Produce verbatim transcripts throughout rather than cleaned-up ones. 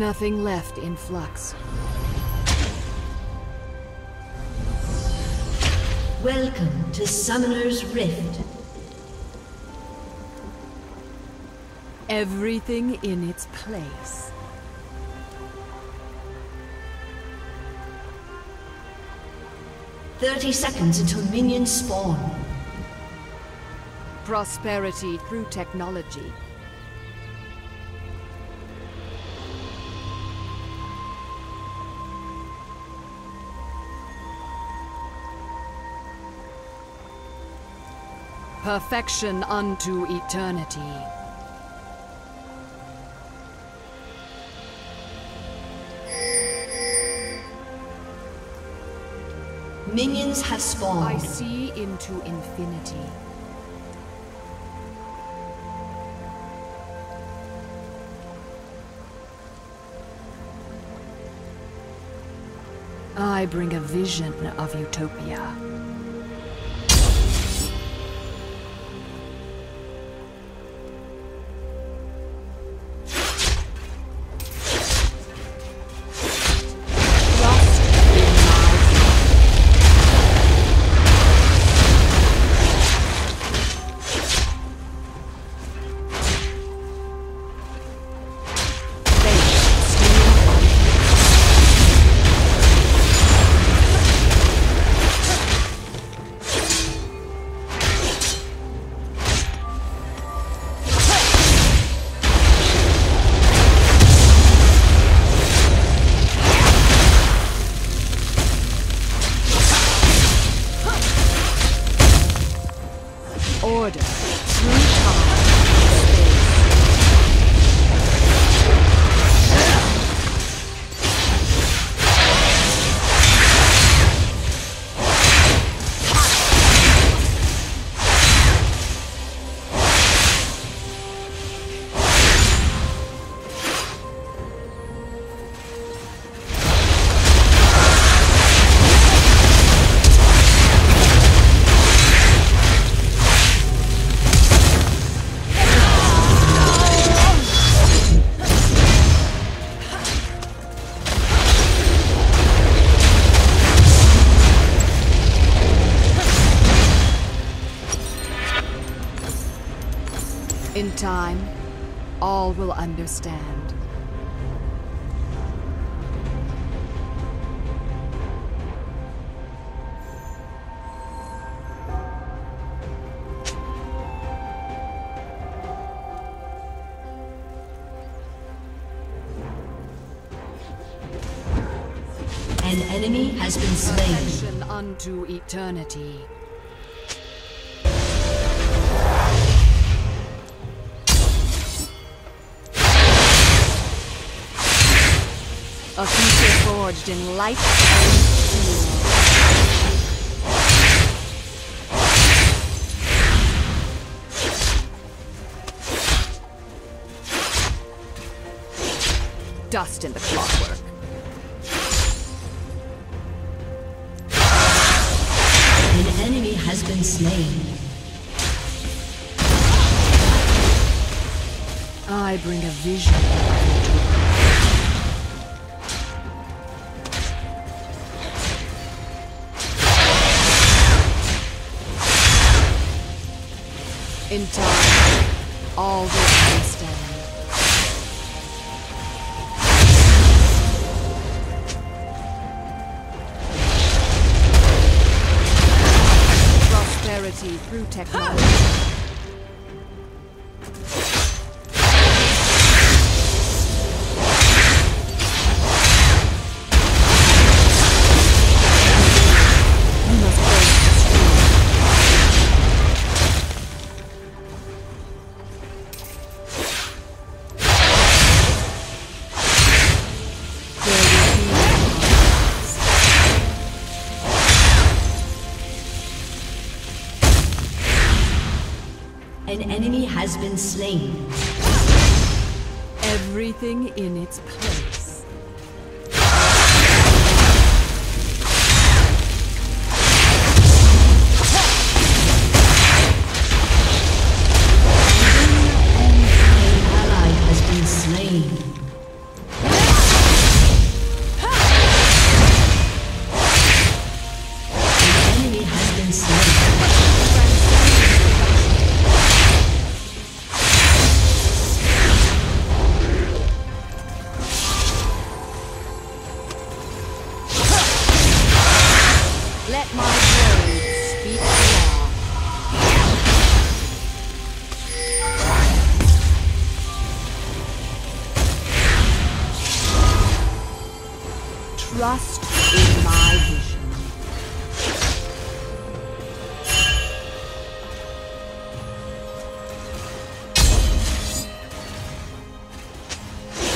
Nothing left in flux. Welcome to Summoner's Rift. Everything in its place. Thirty seconds until minions spawn. Prosperity through technology. Perfection unto eternity. Minions have spawned. I see into infinity. I bring a vision of utopia. Order through time In time, all will understand. An enemy has been slain. Perfection unto eternity. A future forged in light and steel. Dust in the clockwork. An enemy has been slain. I bring a vision. In time, all will understand. Prosperity through technology. An enemy has been slain. Everything in its place. An ally has been slain.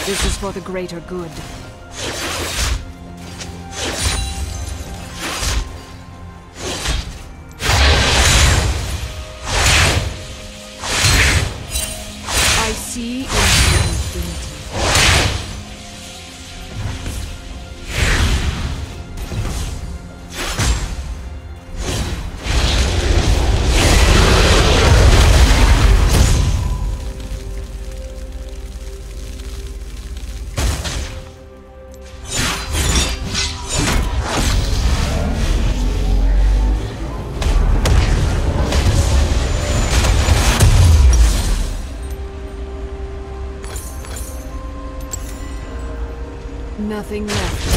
This is for the greater good. I see into infinity. Nothing left.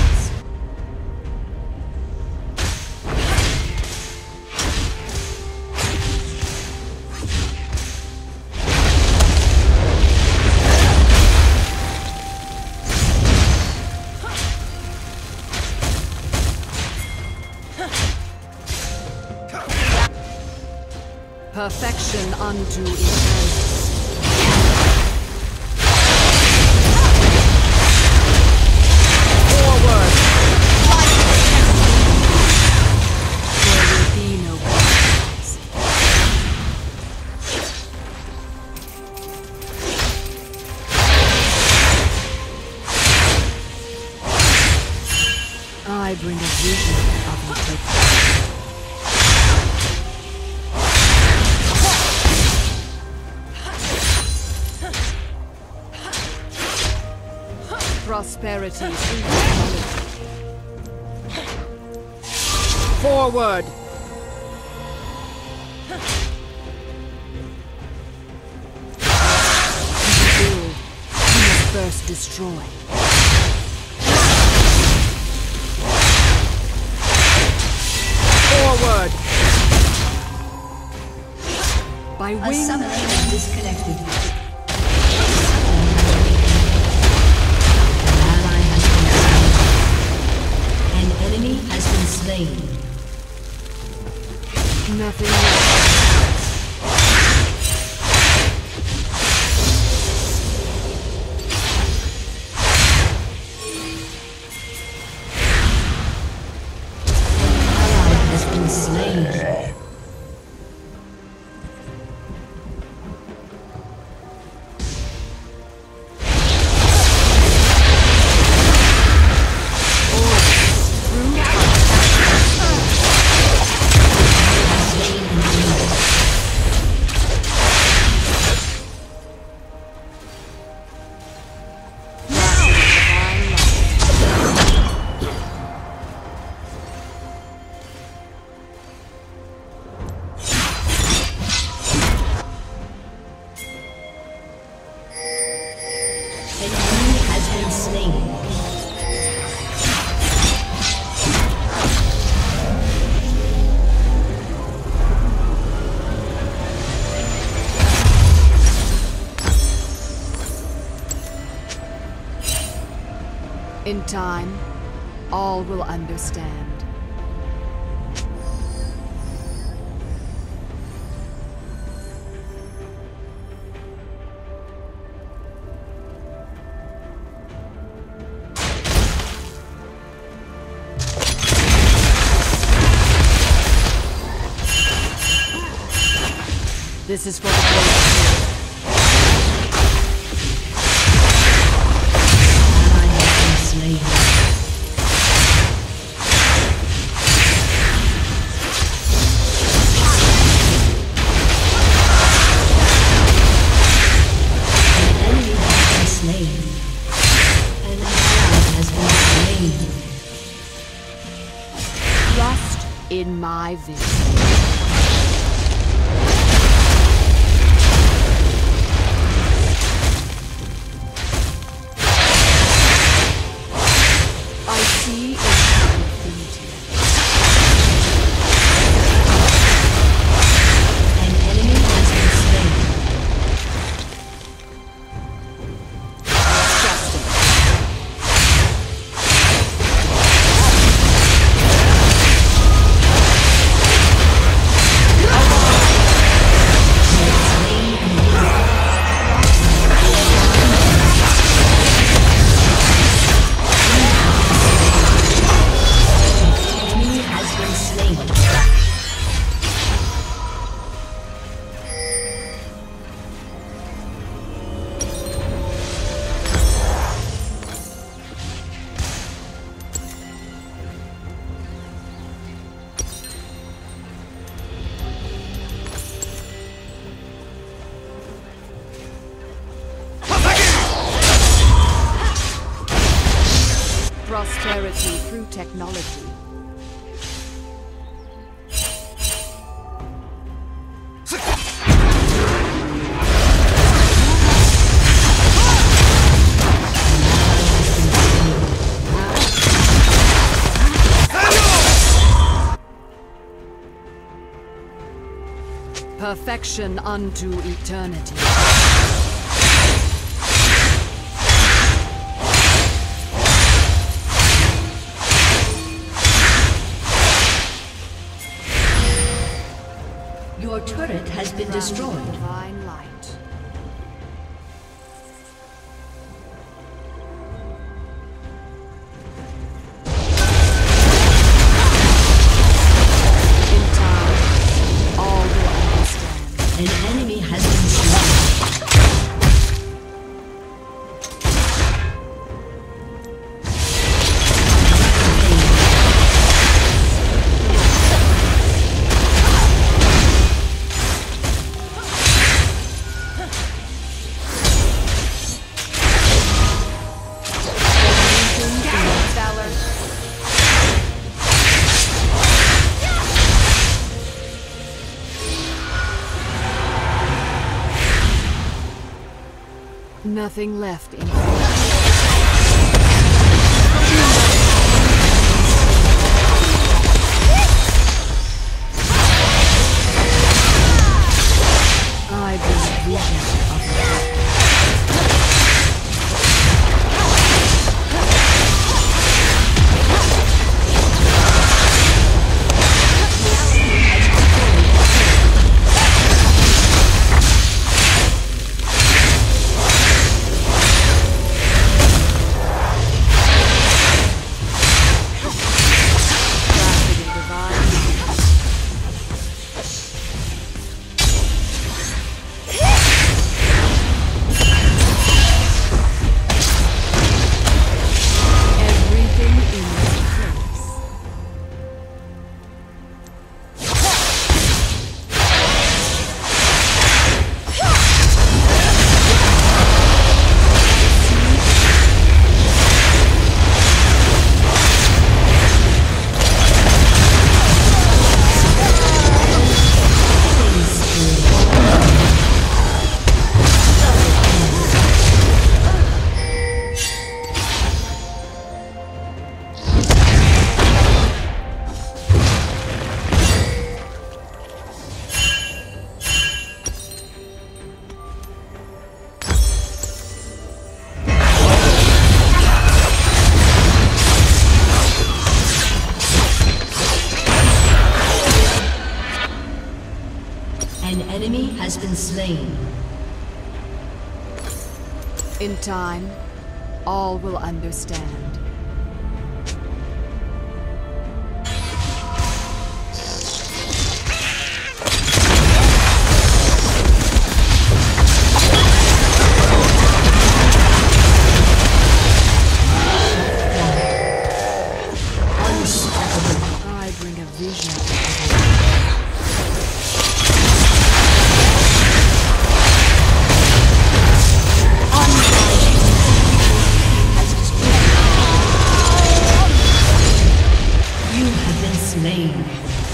Perfection unto eternity. I bring a vision of utopia. Prosperity through technology. Forward! To build, you must first destroy. Forward! By wing. A summoner has disconnected. An ally has been slain. An enemy has been slain. Nothing left. In time, all will understand. This is for the great. In my vision. I see into infinity. An enemy has been slain. prosperity through technology. Perfection unto eternity. Your turret has been destroyed. Divine light. In time, all will understand. An enemy has been slain. Nothing left in I bring vision of life. An enemy has been slain. In time, all will understand. I bring a vision. Slain.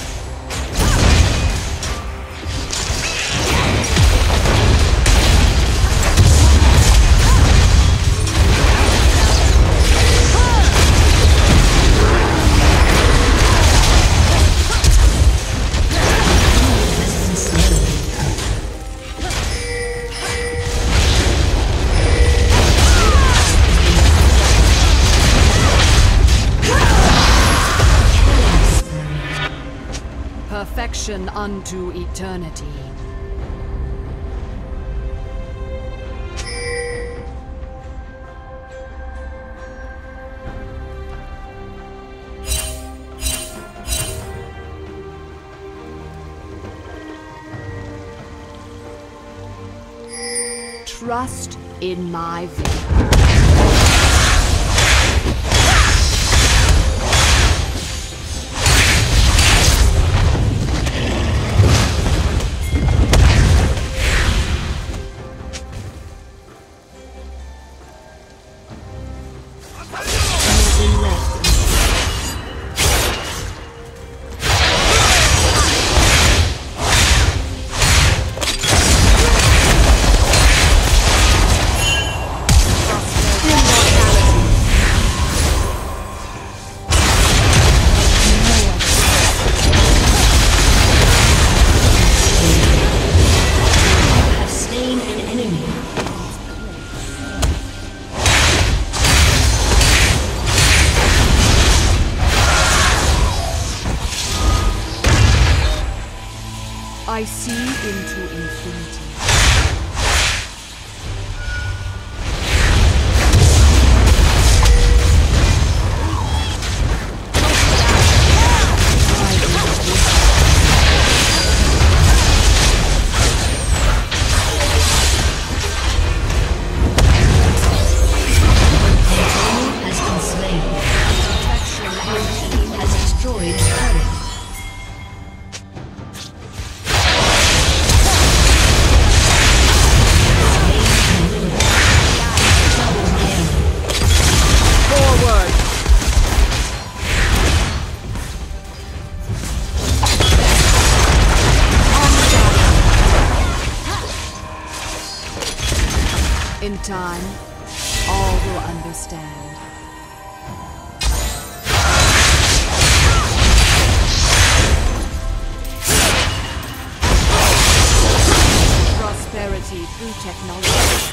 Perfection unto eternity. Trust in my vision. Nothing left. I see into infinity. In time, all will understand. Prosperity through technology.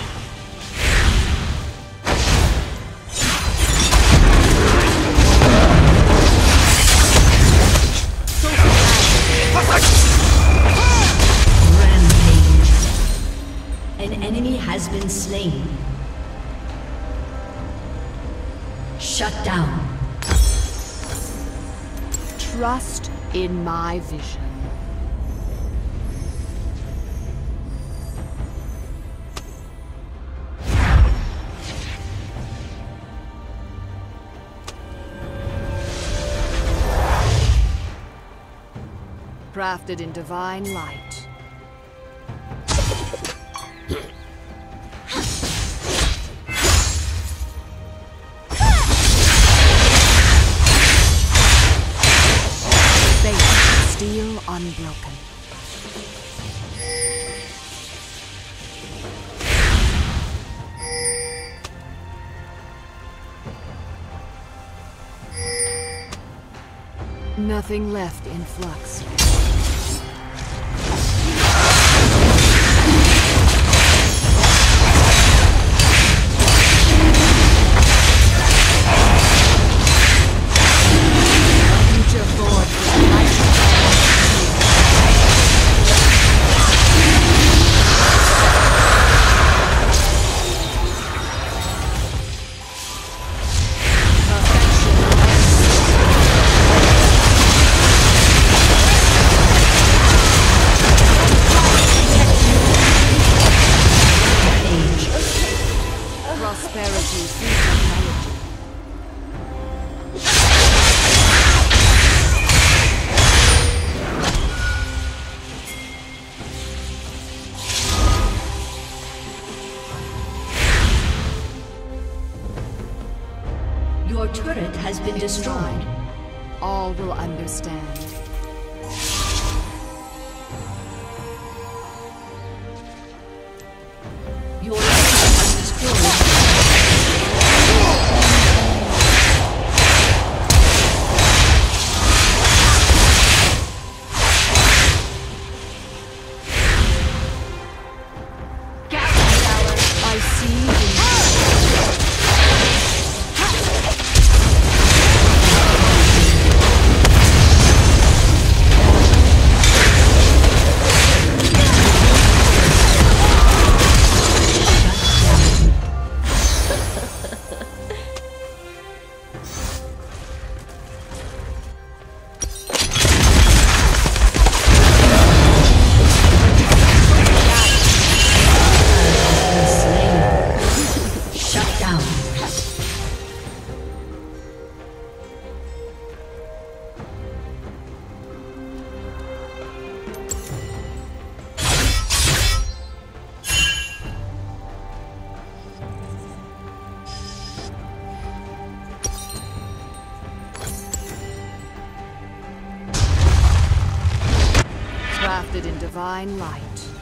An enemy has been slain. Shut down. Trust in my vision. Crafted in divine light. Steel unbroken. Nothing left in flux. Future forward. Your turret has been destroyed. All will understand. Your turret has destroyed. I see in crafted in divine light.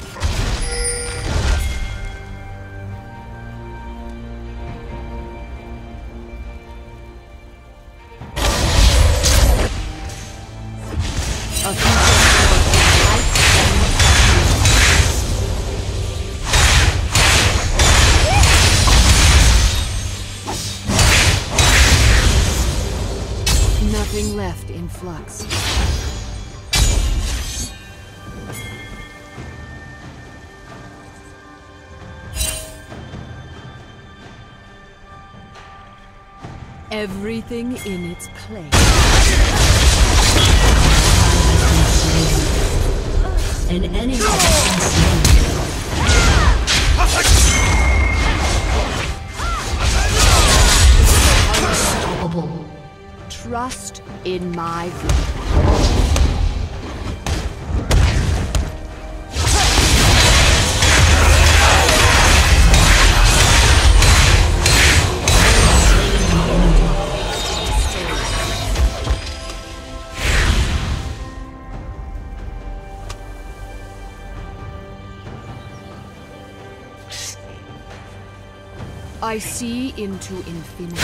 A future light and nothing left in flux. Everything in its place. An enemy has been slain. Unstoppable. Trust in my vision. I see into infinity.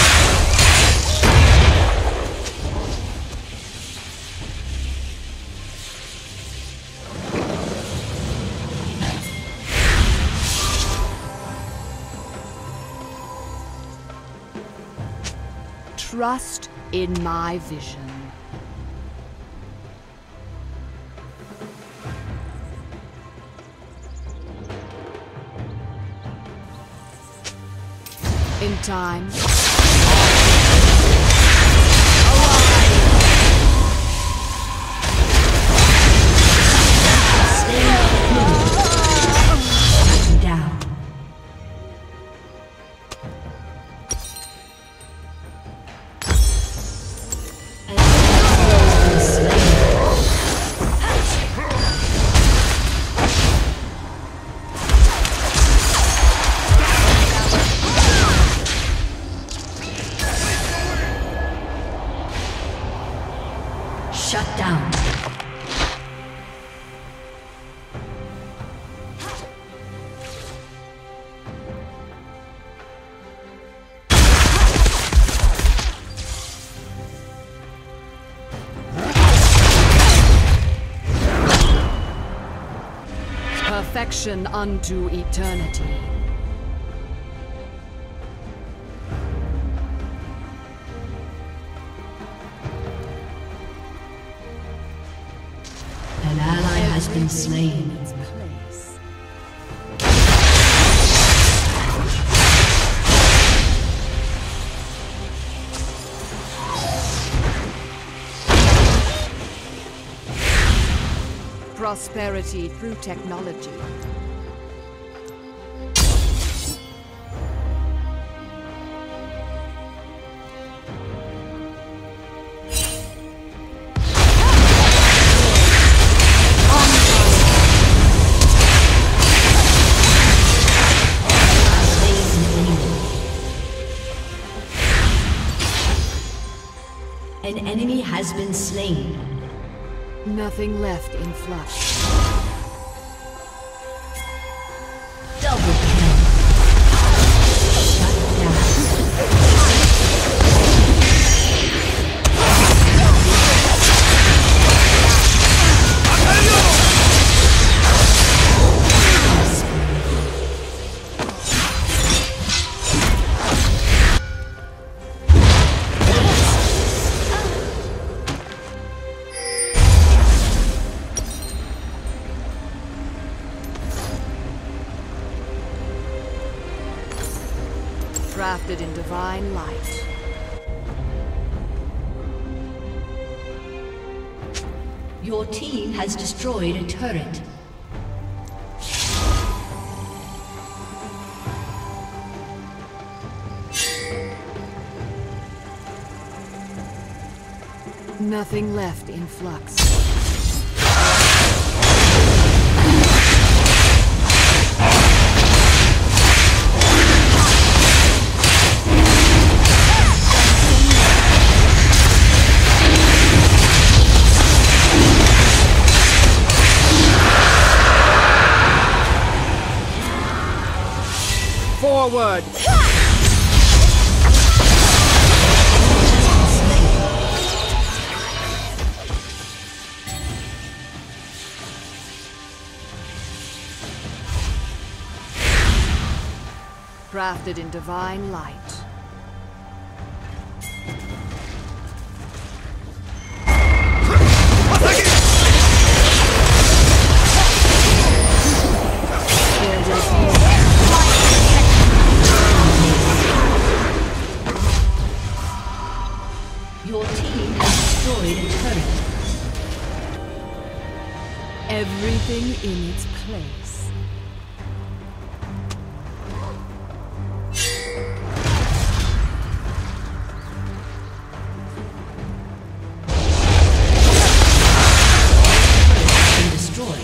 Trust in my vision. In time. Down. Shut down. Perfection unto eternity. An ally has been slain. Prosperity through technology. An enemy has been slain. Nothing left in flux. Double kill. Shut down. Crafted in divine light. Your team has destroyed a turret. Nothing left in flux. Forward! Crafted in divine light. Everything in its place. Been destroyed.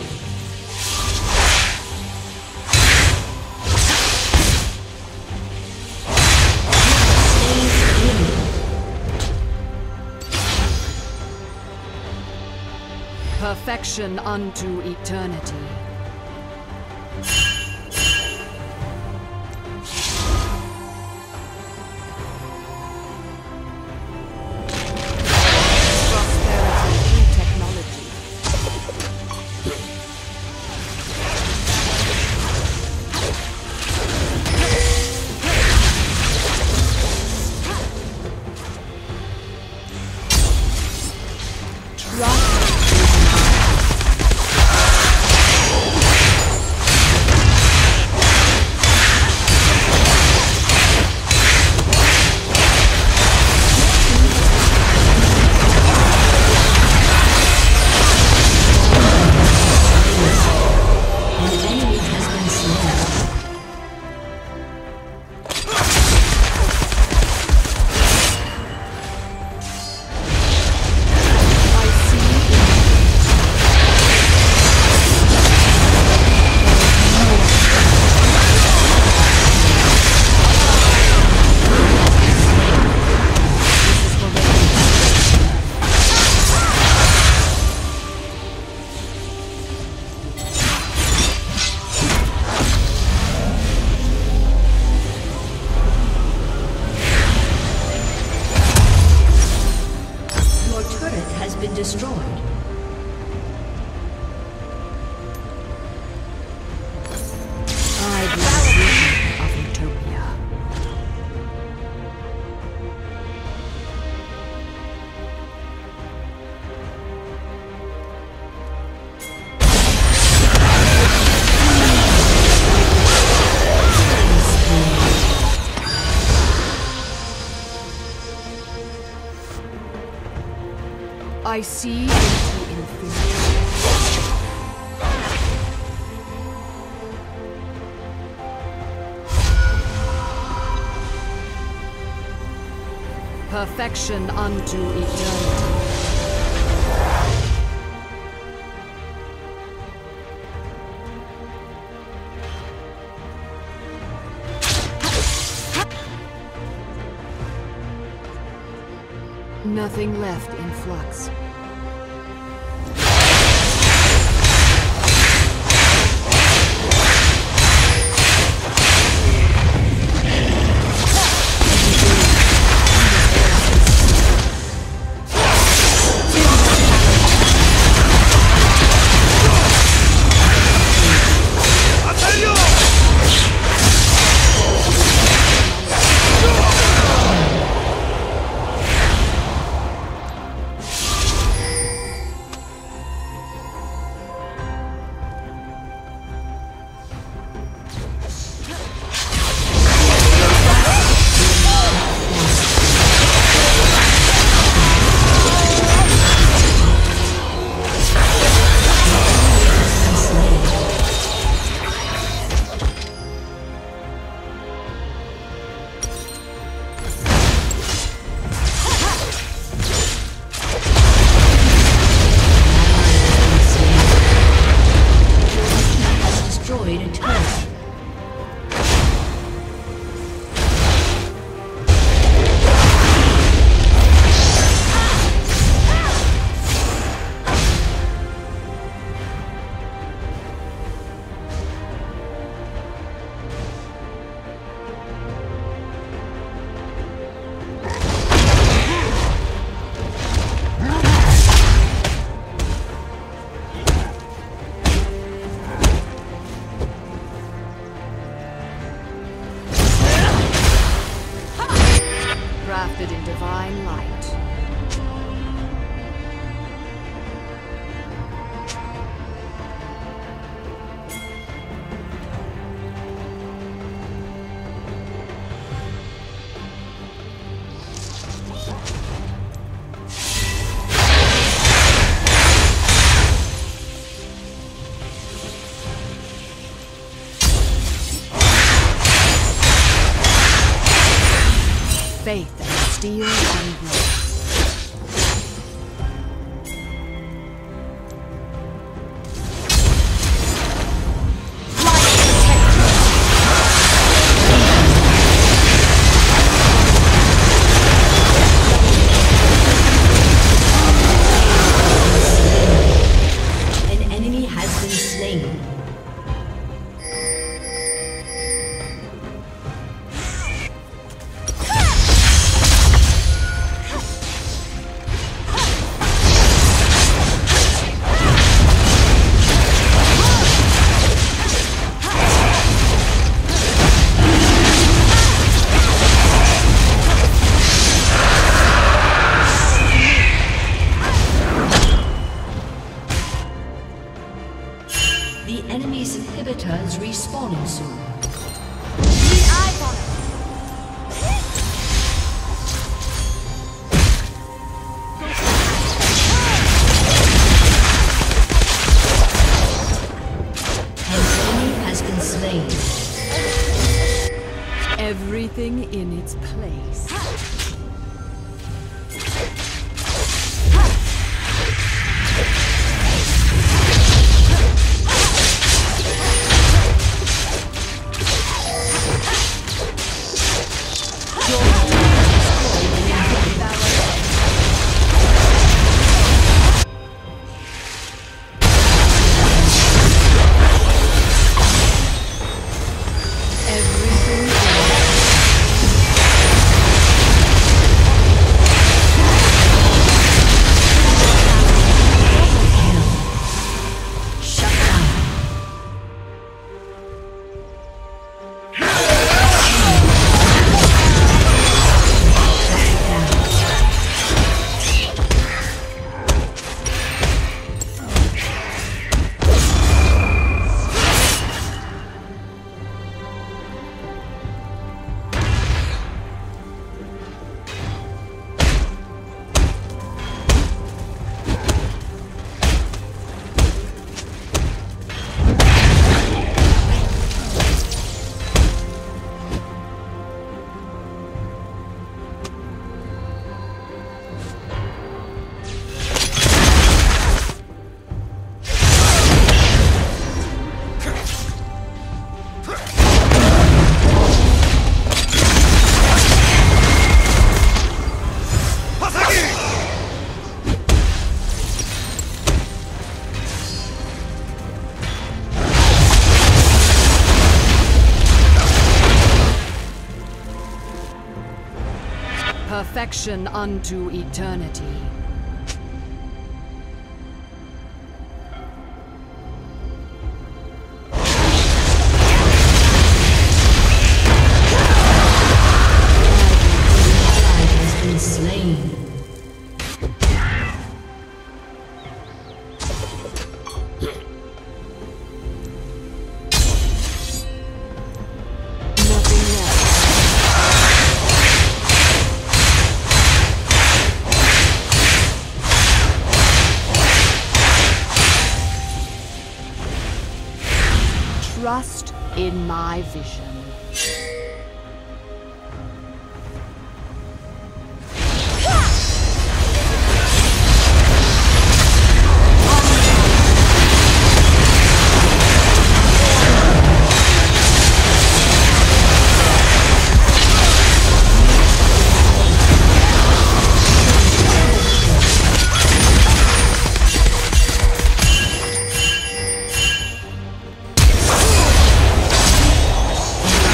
Perfection unto eternity. Prosperity through technology. Trust. Been destroyed. I dream of utopia. I see into infinity. Perfection unto eternity. Nothing left in flux. faith and steel unbroken. The enemy's inhibitor is respawning soon. Keep eyes on it. An enemy has been slain. Everything in its place. Perfection unto eternity. Has been slain. Trust in my vision. An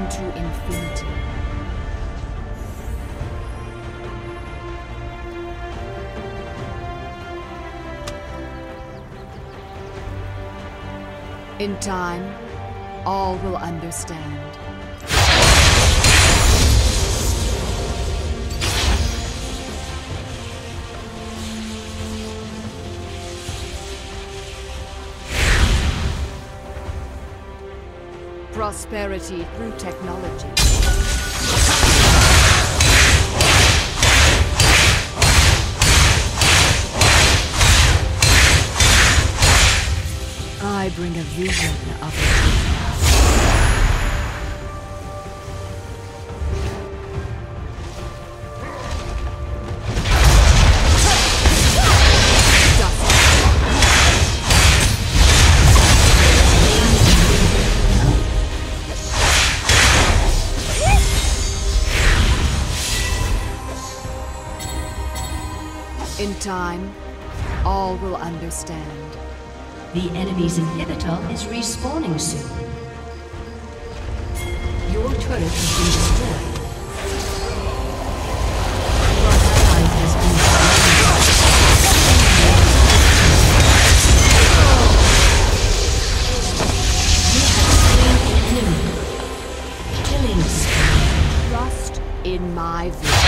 unto infinity. In time, all will understand. Prosperity through technology. I bring a vision of it. In time, all will understand. The enemy's inhibitor is respawning soon. Your turret has been destroyed. Crosshair has been slain. You have slain an enemy. Killing spree. Trust in my vision.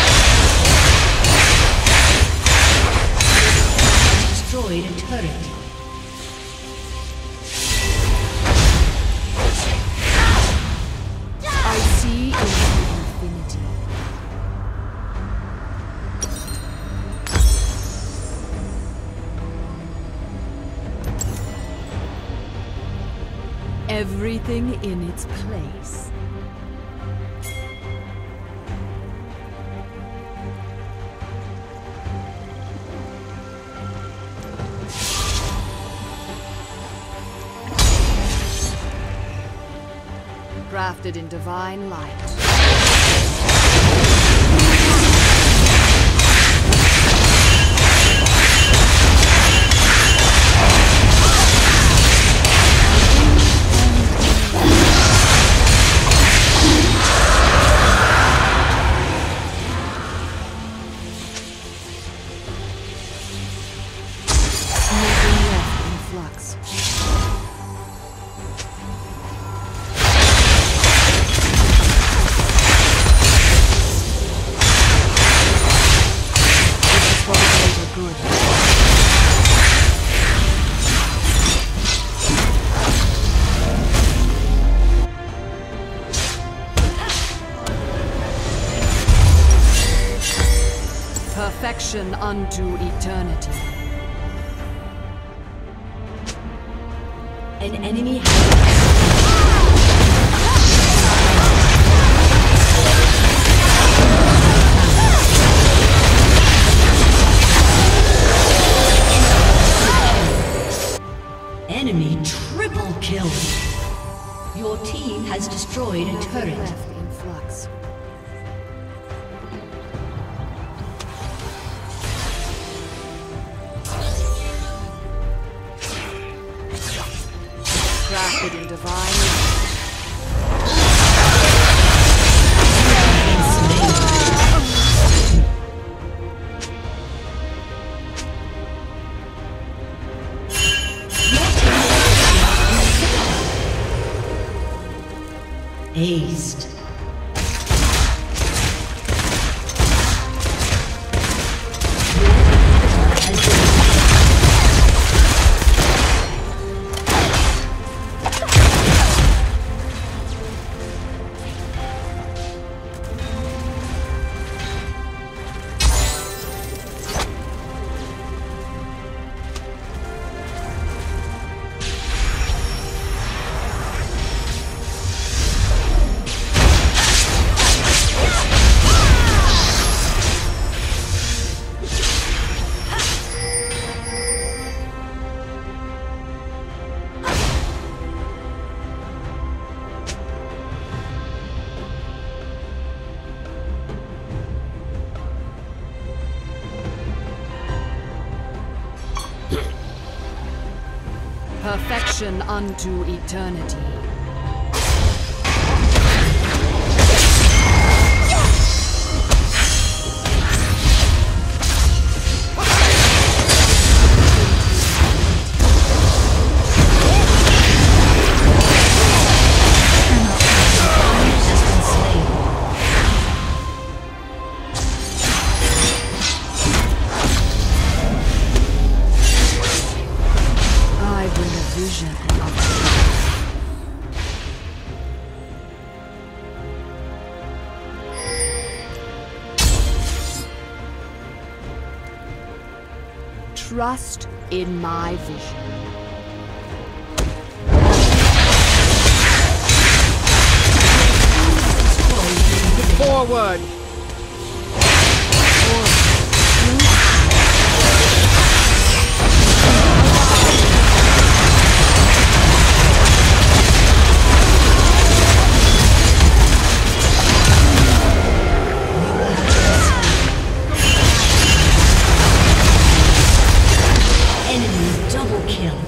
Destroyed a turret. I see into infinity. Everything in its place. Crafted in divine light. Nothing left in flux. Perfection unto eternity. An enemy has enemy triple kill. Your team has destroyed a turret. Left in flux. Crafted in divine light. Aced. Perfection unto eternity. Trust in my vision. Forward! Enemy double kill.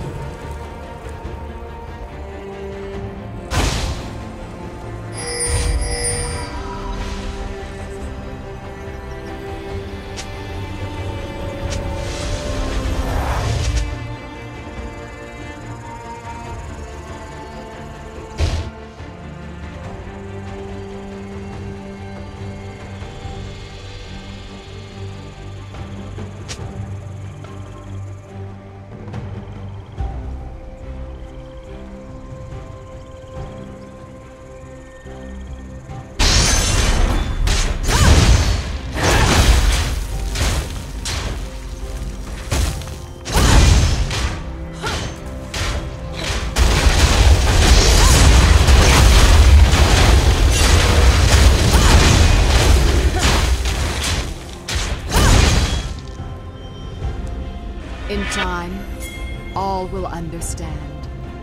In time, all will understand.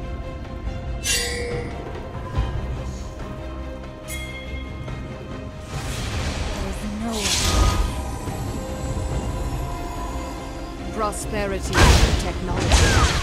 There's no Prosperity through technology.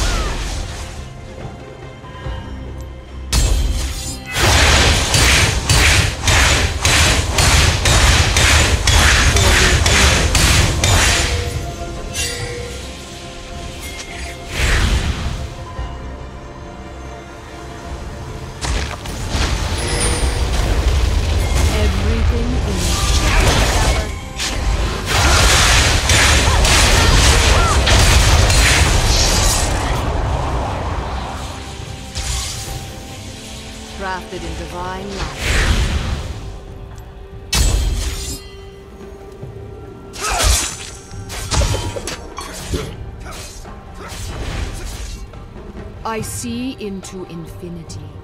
Crafted in divine light. I see into infinity.